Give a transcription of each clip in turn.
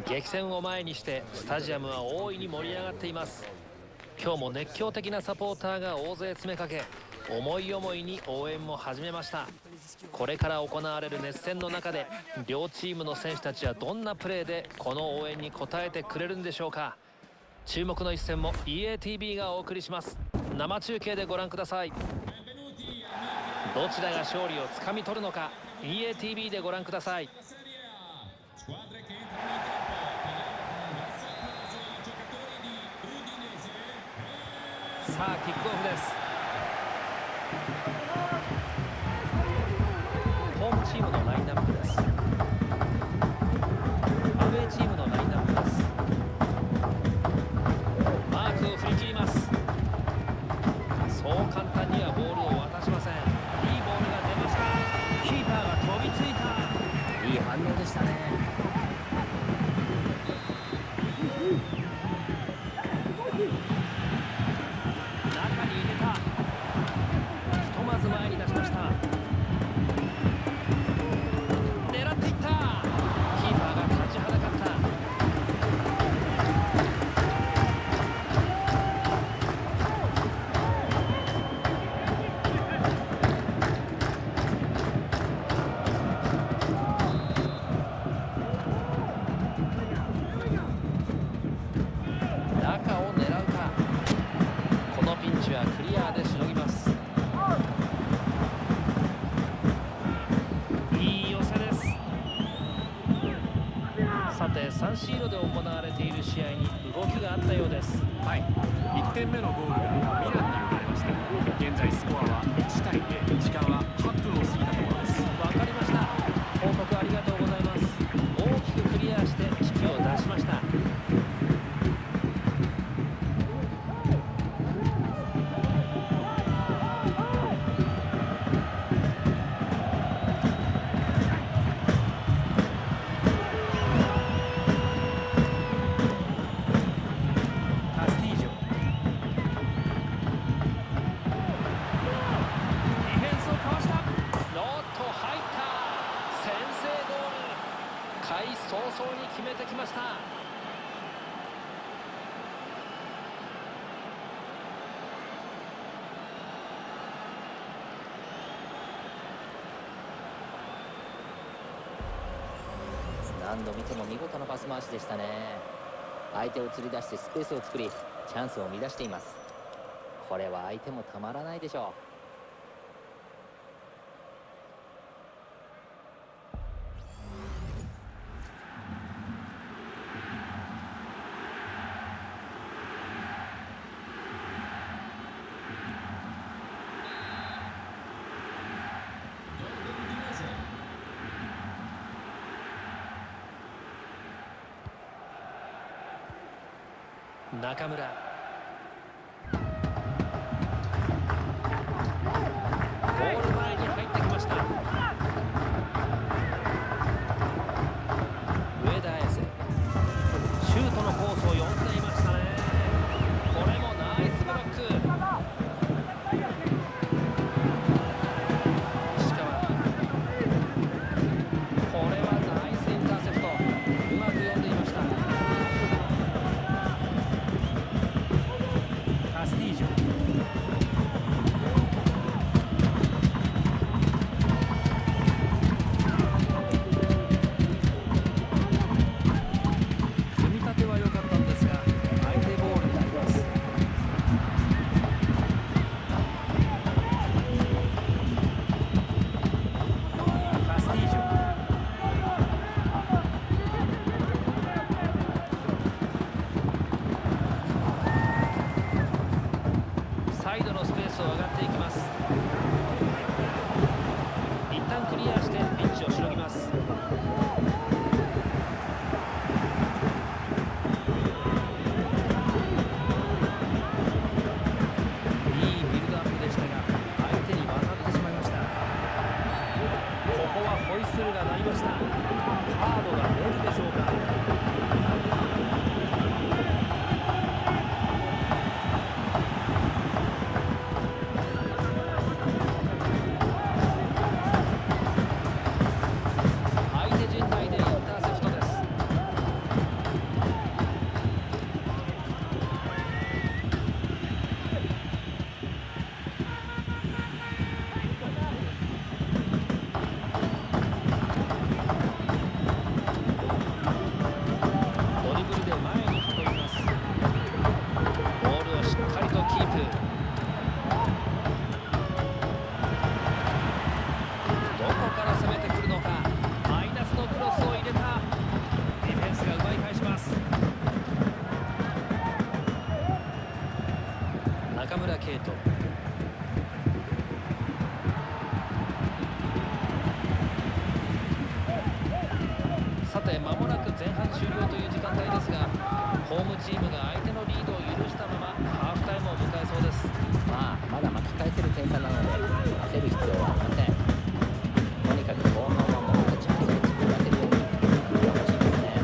激戦を前にしてスタジアムは大いに盛り上がっています。今日も熱狂的なサポーターが大勢詰めかけ、思い思いに応援も始めました。これから行われる熱戦の中で両チームの選手たちはどんなプレーでこの応援に応えてくれるんでしょうか。注目の一戦も EATV がお送りします。生中継でご覧ください。どちらが勝利をつかみ取るのか EATV でご覧ください。さあキックオフです。ホームチームのラインナップです。アウェーチームのラインナップです。マークを振り切ります。そう簡単にはボールを渡しません。いいボールが出ました。キーパーが飛びついた。いい反応でしたね。前に出しました。狙っていった。キーパーが立ちはだかった。中を狙うか。このピンチはクリアでしのぎます。さてサンシーロで行われている試合に動きがあったようです。 はい、1点目のゴールがミランに生まれました。現在スコアは1対0、時間は8分を過ぎたところです。 わかりました。報告ありがとうございます。大きくクリアして指揮を出しました。開始早々に決めてきました。 何度見ても見事なパス回しでしたね。相手を釣り出してスペースを作り、チャンスを生み出しています。これは相手もたまらないでしょう。 中村、ゴール前に入ってきました。上田綺世、シュートのコースを読んでいましたね。これもナイスブロック。石川、これはナイスインターセプト。うまく読んでいました。カスティージョ、組み立ては良かったんですが相手ボールになります。カスティージョ、サイドのスペースを上がっていきます。一旦クリアしてピンチをしのぎます。いいビルドアップでしたが相手に渡ってしまいました。ここはホイッスルが鳴りました。カードが出るでしょうか。 ホームチームが相手のリードを許したままハーフタイムを迎えそうです。 まだ巻き返せる点差なので焦る必要はありません。とにかく後半はもっとチャンスを作り出せるように工夫が欲しいですね。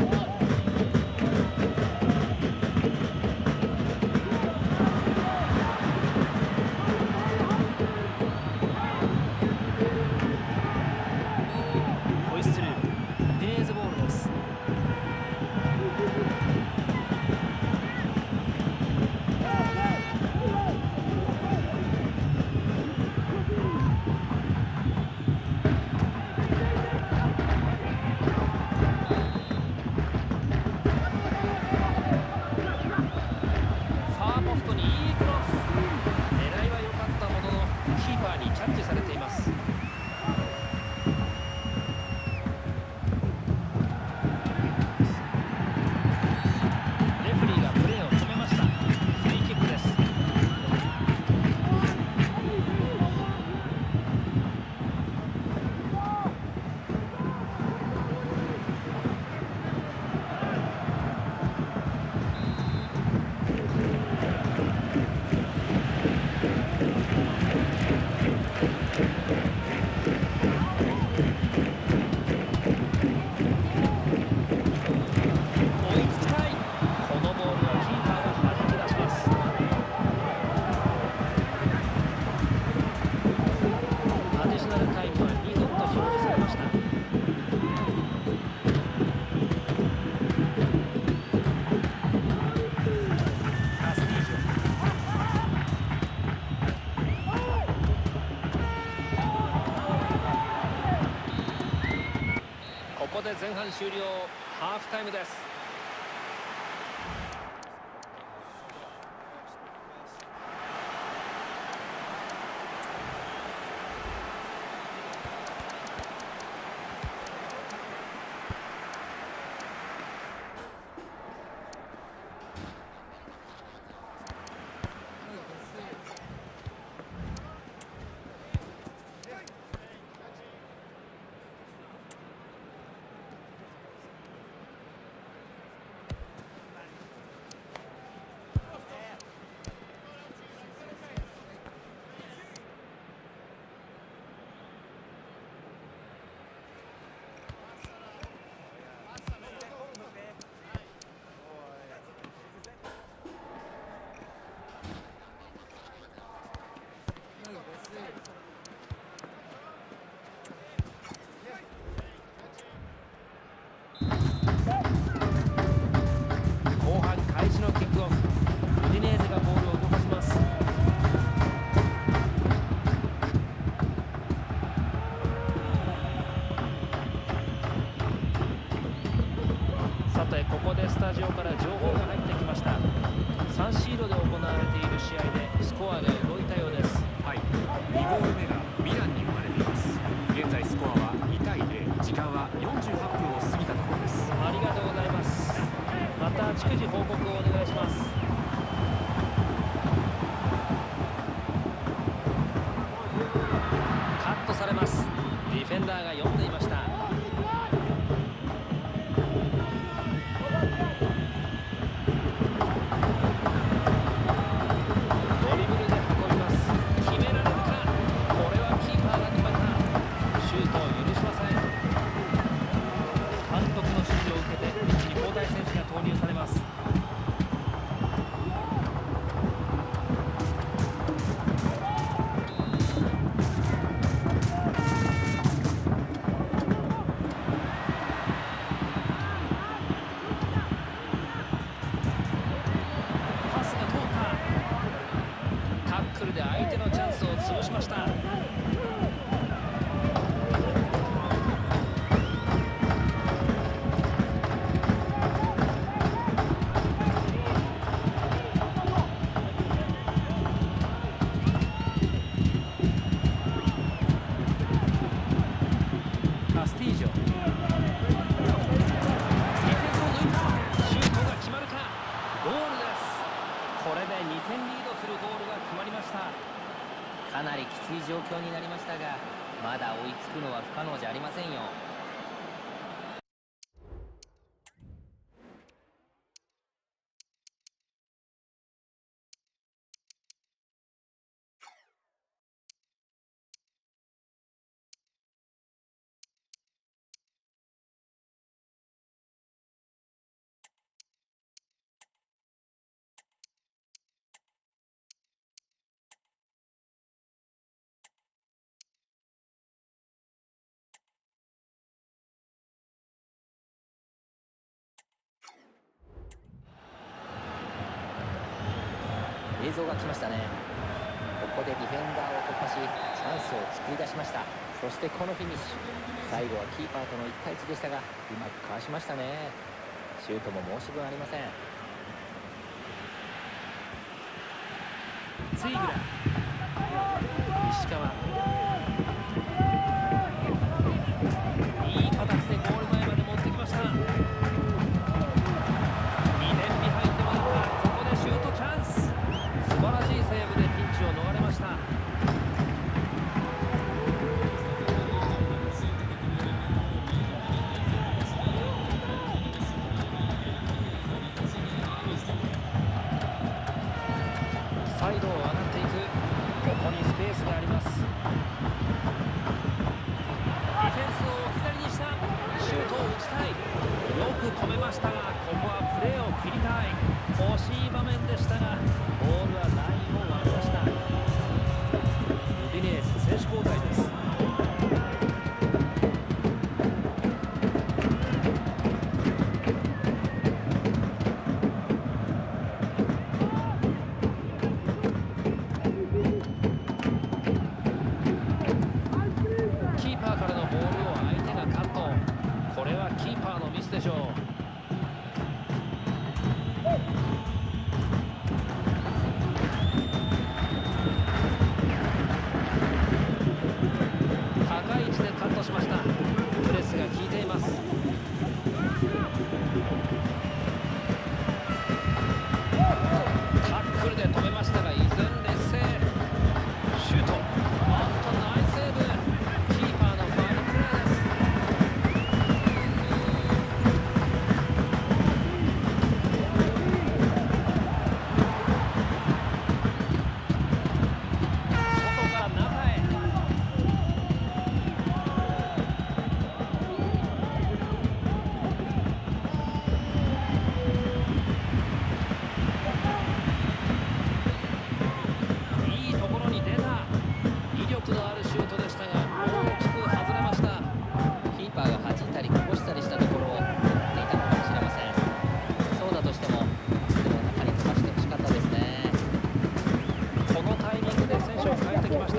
ホイッスル、ウディネーズボールです。ファーポストにいいクロス。狙いは良かったもののキーパーにキャッチされています。レフェリーがプレーを止めました。フリーキックです。追いつきたい。このボールをキーパーが弾き出します。アディショナルタイムは2分と表示されました。カスティージョ。ここで前半終了。ハーフタイムです。後半開始のキックオフ。ウディネーゼがボールを動かします。さてここでスタジオから情報が入ってきました。サンシーロで行われている試合でスコアが動いたようです。 はい、2ゴール目がミランに生まれています。現在スコアは2対0、時間は48分を過ぎたところです。 ありがとうございます。また逐次報告をお願いします。カットされます。ディフェンダーが読んでいました。ドリブルで運びます。決められるか。これはキーパーが止めた。シュートを許しません。監督の指示を受けてピッチに交代選手が投入されます。パスが通った。タックルで相手のチャンスを潰しました。カスティージョ。ディフェンスを抜いた。シュートが決まるか。ゴールです。これで2点リードするゴールが決まりました。 かなりきつい状況になりましたが、まだ追いつくのは不可能じゃありませんよ。 映像が来ましたね。ここでディフェンダーを突破しチャンスを作り出しました。そしてこのフィニッシュ、最後はキーパーとの1対1でしたがうまくかわしましたね。シュートも申し分ありません。 ツイグラ石川、いい形でゴール前まで持ってきました。2点ビハインドの中、ここでシュートチャンス。素晴らしいセーブでピンチを逃れました。サイドを上がっていく。ここにスペースがあります。ディフェンスを置き去りにした。シュートを打ちたい。よく止めましたがここはプレーを切りたい。惜しい場面でしたがボールはラインを割りました。ウディネーズ選手交代です。キーパーからのボールを相手がカット。これはキーパーのミスでしょう。高い位置でカットしました。プレスが効いています。タックルで止めましたが依然劣勢。シュート、ナイスセーブ。キーパーのファインプレーです。外から中へ。いいところに出た。威力のあるシュートでしたが大きく外れました。 キーパーが弾いたりこぼしたりしたところを狙っていたのかもしれません。そうだとしてもでも中に飛ばしてほしかったですね。 このタイミングで選手を変えてきました。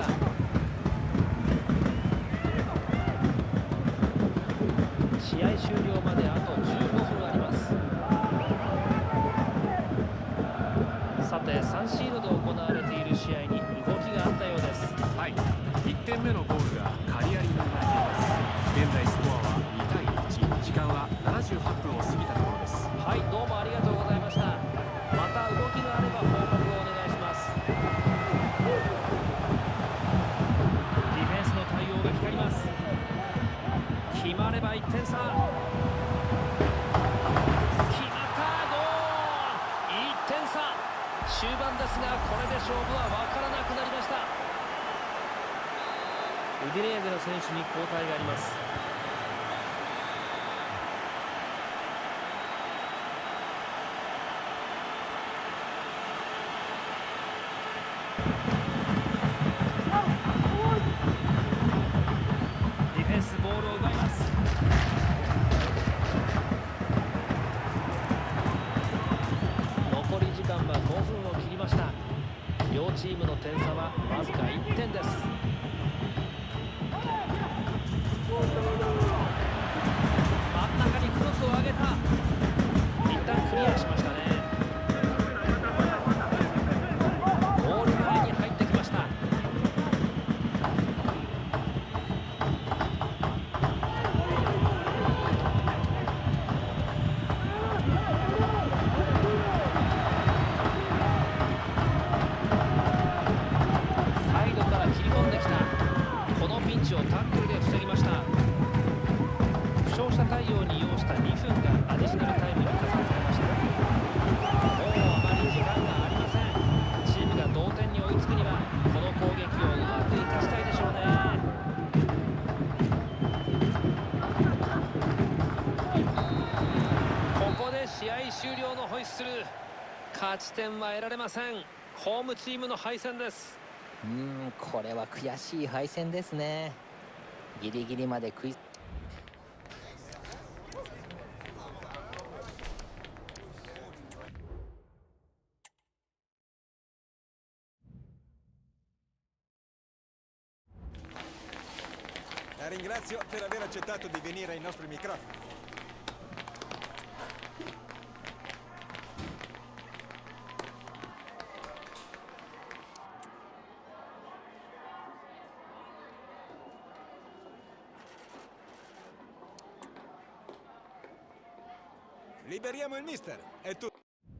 試合終了まであと15分あります。さて3シードで行われている試合に動きがあったようです。 はい、1点目のゴールがカリアリに生まれています。現在スコアは2対1、時間は78分を過ぎたところです。 はい、どうもありがとうございました。また動きがあれば報告をお願いします。ディフェンスの対応が光ります。決まれば1点差。決まった。ゴール。1点差。終盤ですがこれで勝負は分からなくなりました。ウディネーゼの選手に交代があります。ディフェンスボールを奪います。残り時間は5分を切りました。両チームの点差はわずか1点です。真ん中にクロスを上げた。一旦クリアしましたね。ゴール前に入ってきました。サイドから切り込んできた。このピンチをタックルで防ぎました。負傷者対応に要した2分がアディショナルタイムに加算されました。もうあまり時間がありません。チームが同点に追いつくにはこの攻撃をうまく生かしたいでしょうね。ここで試合終了のホイッスル。勝ち点は得られません。ホームチームの敗戦です。 これは悔しい敗戦ですね。ギリギリまで食い La ringrazio per aver accettato di venire ai nostri microfoni. Liberiamo il mister. È tutto.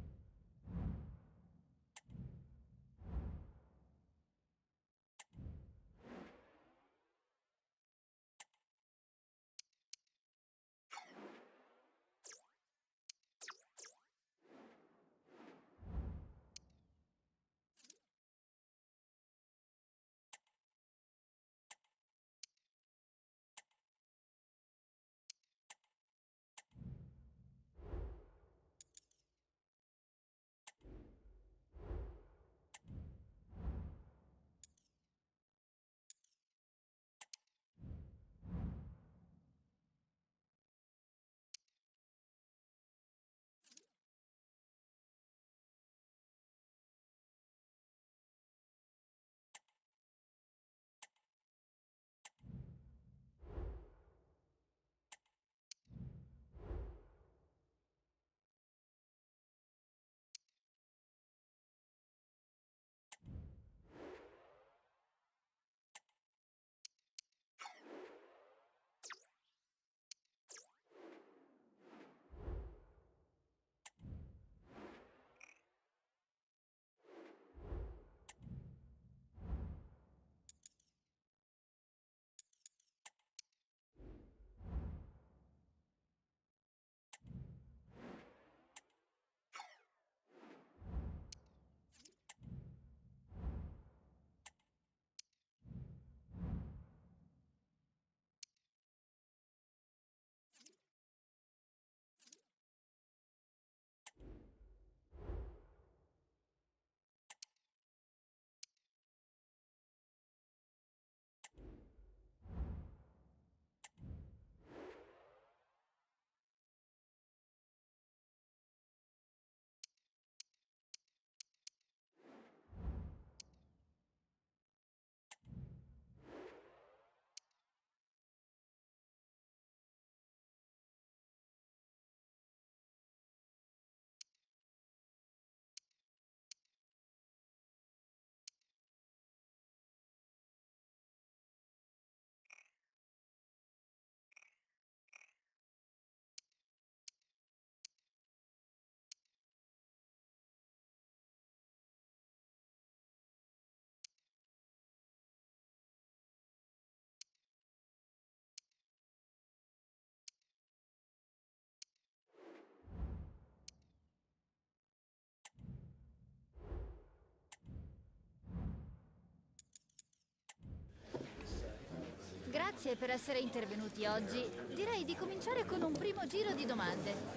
Grazie per essere intervenuti oggi. Direi di cominciare con un primo giro di domande.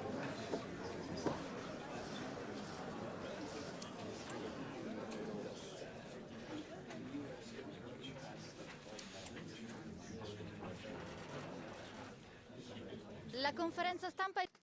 La conferenza stampa è...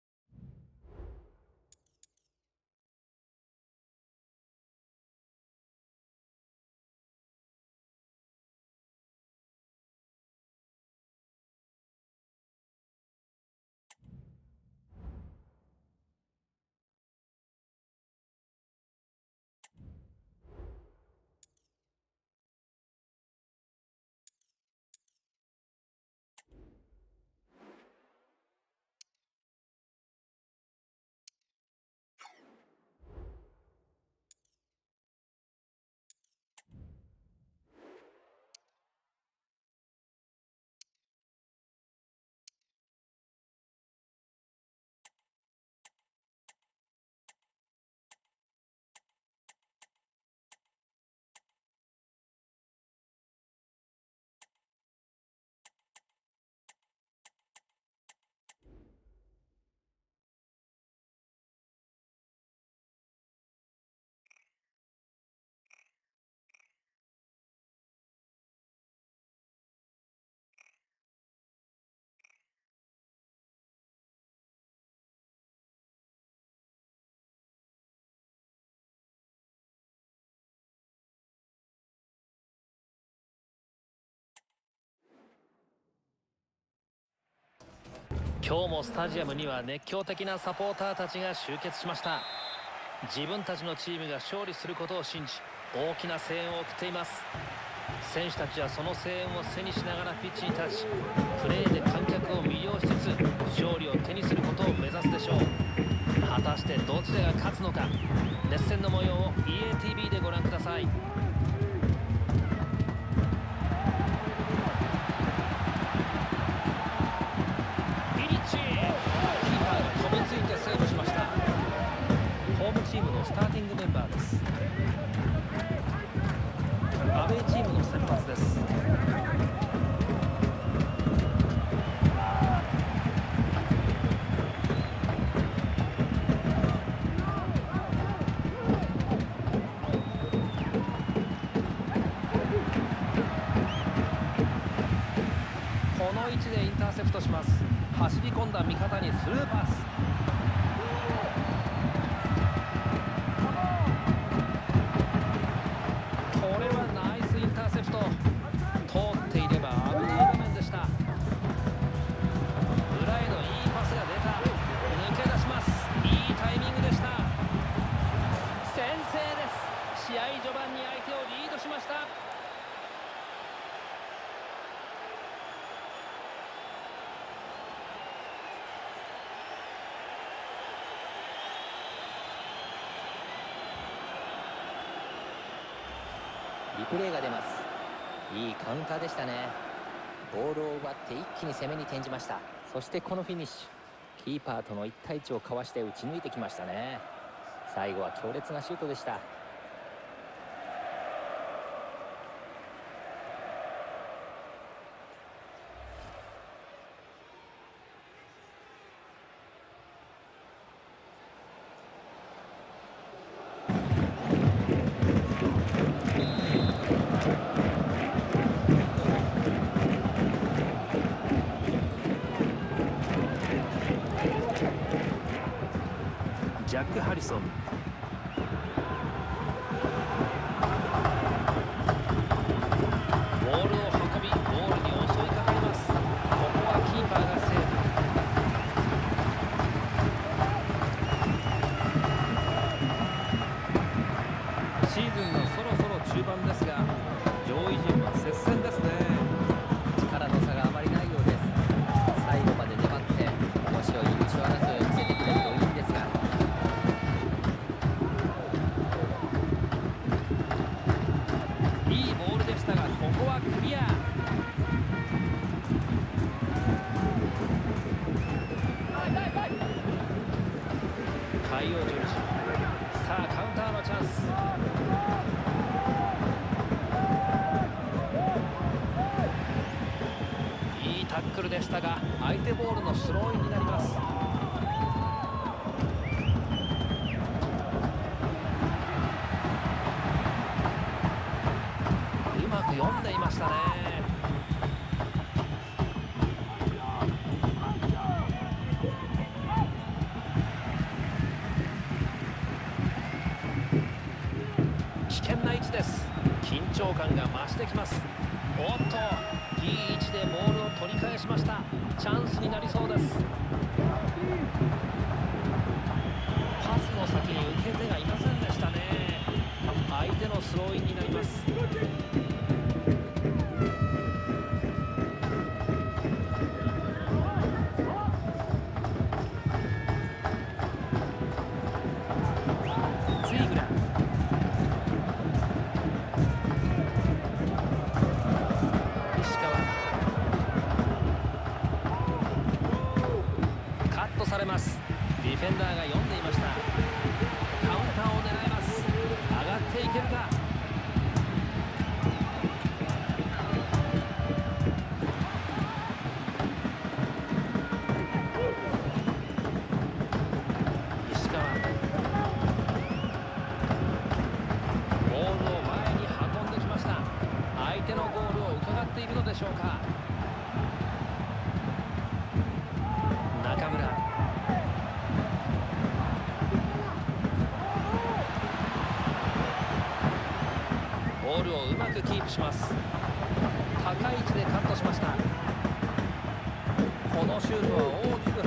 今日もスタジアムには熱狂的なサポーターたちが集結しました。自分たちのチームが勝利することを信じ、大きな声援を送っています。選手たちはその声援を背にしながらピッチに立ち、プレーで観客を魅了しつつ勝利を手にすることを目指すでしょう。果たしてどちらが勝つのか、熱戦の模様を EATV でご覧ください。チームのスターティングメンバーです。アウェーチームの先発です。この位置でインターセプトします。走り込んだ味方にスルーパス。 リプレイが出ます。いいカウンターでしたね。ボールを奪って一気に攻めに転じました。そしてこのフィニッシュ、キーパーとの1対1をかわして打ち抜いてきましたね。最後は強烈なシュートでした。 ジャック・ハリソン、ボールを運びゴールに襲いかかります。ここはキーパーがセーブ。シーズンのそろそろ中盤ですが、上位陣は接戦ですね。 力の差があまりないようです。最後まで粘って面白い優勝争いを見せてくれるといいんですが。 いいボールでしたが、ここはクリア。海洋ジョルジ、さあカウンターのチャンス。いいタックルでしたが、相手ボールのスローインになります。うまく読んでいましたね。危険な位置です。緊張感が増してきます。おっと、いい位置でボールを取り返しました。チャンスになりそうです。パスの先に受け手がいませんでしたね。相手のスローインになります。ツイグラン、石川、カットされます。ディフェンダーが読んでいました。カウンターを狙います。上がっていけるか。石川、ボールを前に運んできました。相手のゴールを伺っているのでしょうか。中村、ボールをうまくキープします。高い位置でカットしました。このシュートは大きく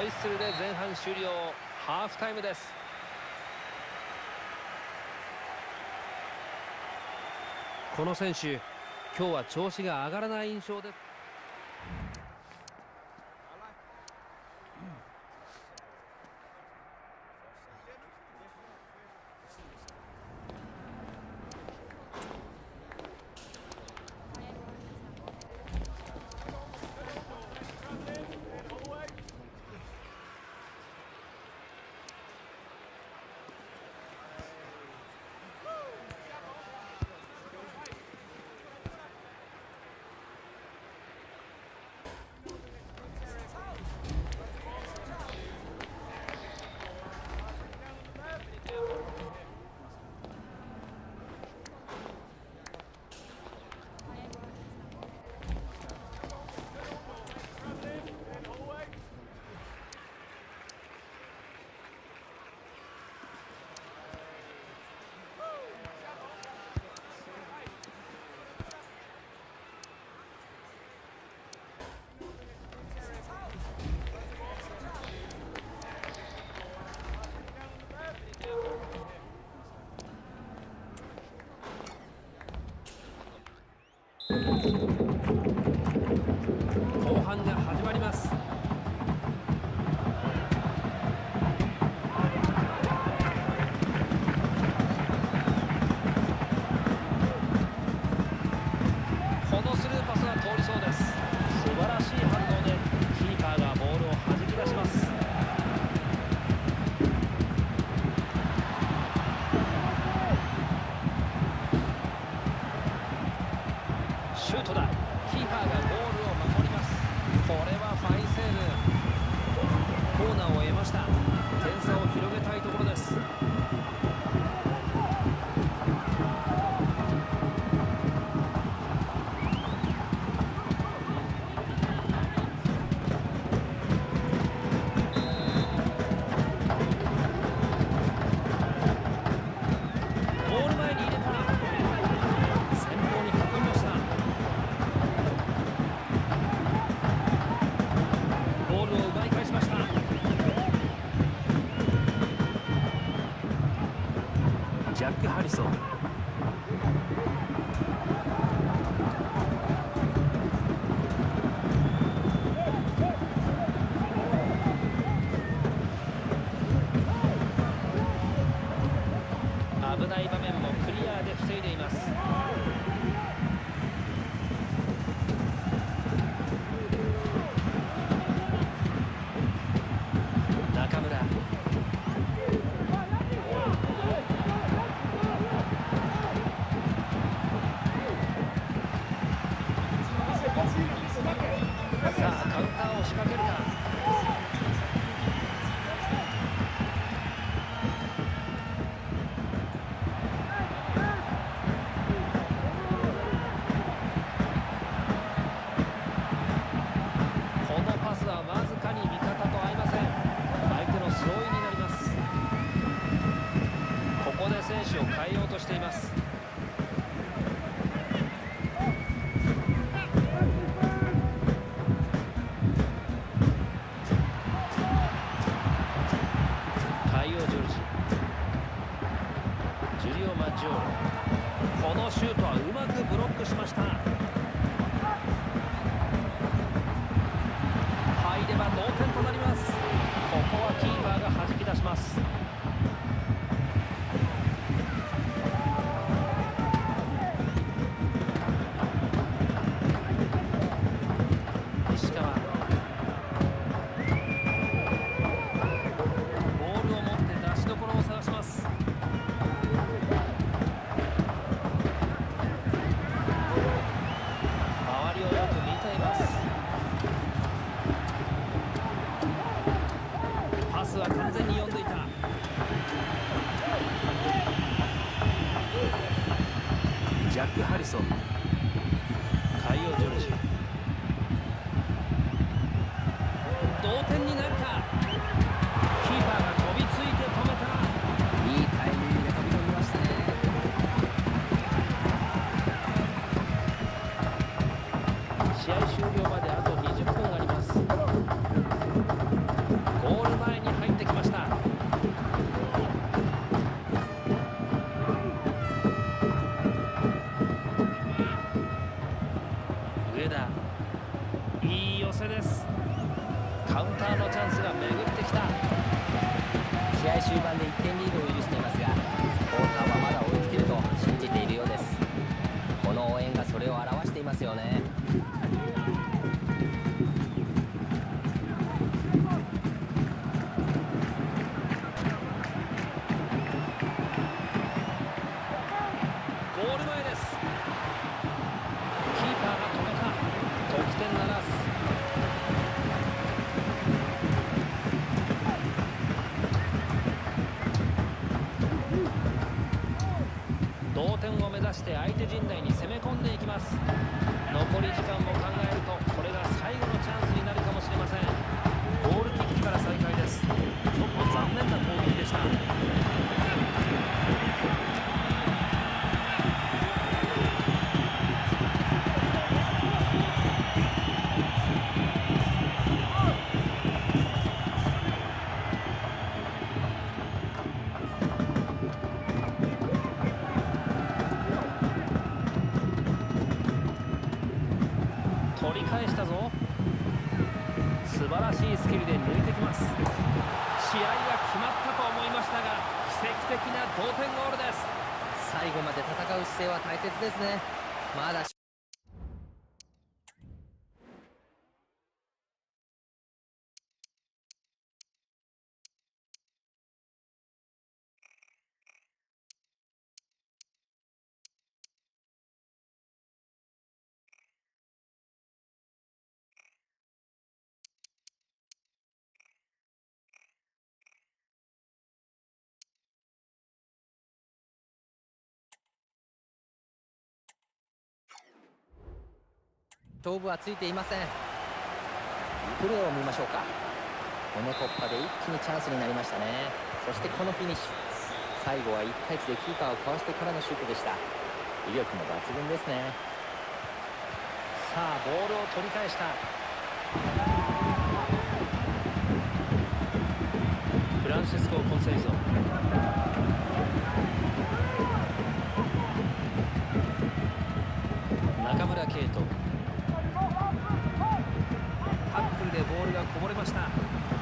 ホイッスルで前半終了。ハーフタイムです。この選手、今日は調子が上がらない印象です。後半が始まります。このスルーパスが通りそうです。素晴らしい反応でキーパーがボールを弾き出します。シュートだ。キーパーがゴールを守ります。これはファインセーブ。コーナーを得ました。点差を広げたいところです。ゴール前に入れた。前方に運びました。ボールを奪い返しました。ジャック・ハリソン。危ない場面もクリアで防いでいます。中村。さあカウンターを仕掛けるか。このパスはわずかに味方と合いません。相手のスローインになります。ここで選手を変えようとしています。カイオ・ジョルジ、ジュリオ・マッジョール。このシュートはうまくブロックしました。入れば同点となります。ここはキーパーが弾き出します。石川。ボールを持って出しどころを探します。周りをよく見ています。パスは完全に読んでいた。ジャック・ハリソン。カイオ・ジョルジ。同点になるか。キーパーが飛びついて止めた。 いいタイミングで飛び込みましたね。試合終了まであと20分あります。 いい寄せです。カウンターのチャンスが巡ってきた。 試合終盤で1点リードを許していますが、サポーターはまだ追いつけると信じているようです。この応援がそれを表していますよね。 ゴール前です。キーパーが止めた。得点ならず。同点を目指して相手陣内に攻め込んでいきます。残り時間を考えるとこれが最後のチャンスになるかもしれません。ゴールキックから再開です。ちょっと残念な攻撃でした。取り返したぞ。素晴らしいスキルで抜いてきます。試合が決まったと思いましたが、奇跡的な同点ゴールです。 最後まで戦う姿勢は大切ですね。まだ勝負はついていません。リプレーを見ましょうか。この突破で一気にチャンスになりましたね。そしてこのフィニッシュ、最後は1対1でキーパーをかわしてからのシュートでした。威力も抜群ですね。 さあボールを取り返した。フランシスコ・コンセイゾ。中村敬斗。タックルでボールがこぼれました。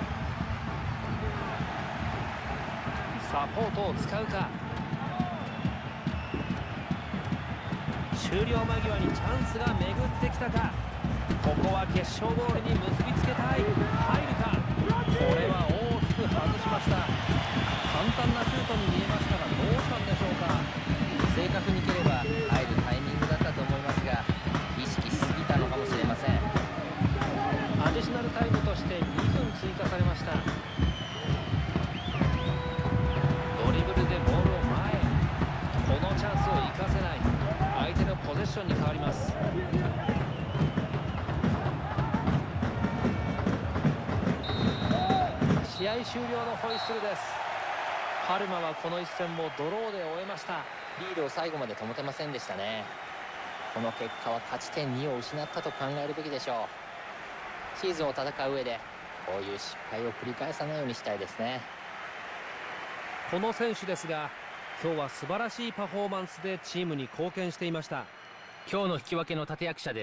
サポートを使うか。終了間際にチャンスが巡ってきたか。ここは決勝ゴールに結びつけたい。入るか。これは大きく外しました。簡単なシュートに見えましたが、どうしたんでしょうか。 正確に蹴れば入るタイミングだったと思いますが、意識しすぎたのかもしれません。 アディショナルタイムとして2分追加されました。ドリブルでボールを前へ。このチャンスを生かせない。相手のポゼッションに変わります。試合終了のホイッスルです。パルマはこの一戦もドローで終えました。 リードを最後まで保てませんでしたね。この結果は勝ち点2を失ったと考えるべきでしょう。シーズンを戦う上でこういう失敗を繰り返さないようにしたいですね。 この選手ですが、今日は素晴らしいパフォーマンスでチームに貢献していました。 今日の引き分けの立役者で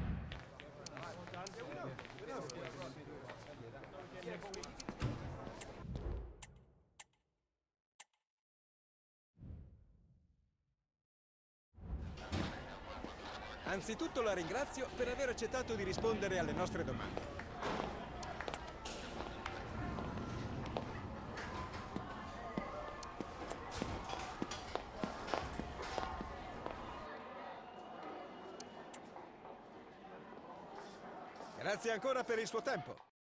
Anzitutto la ringrazio per aver accettato di rispondere alle nostre domande. Grazie ancora per il suo tempo.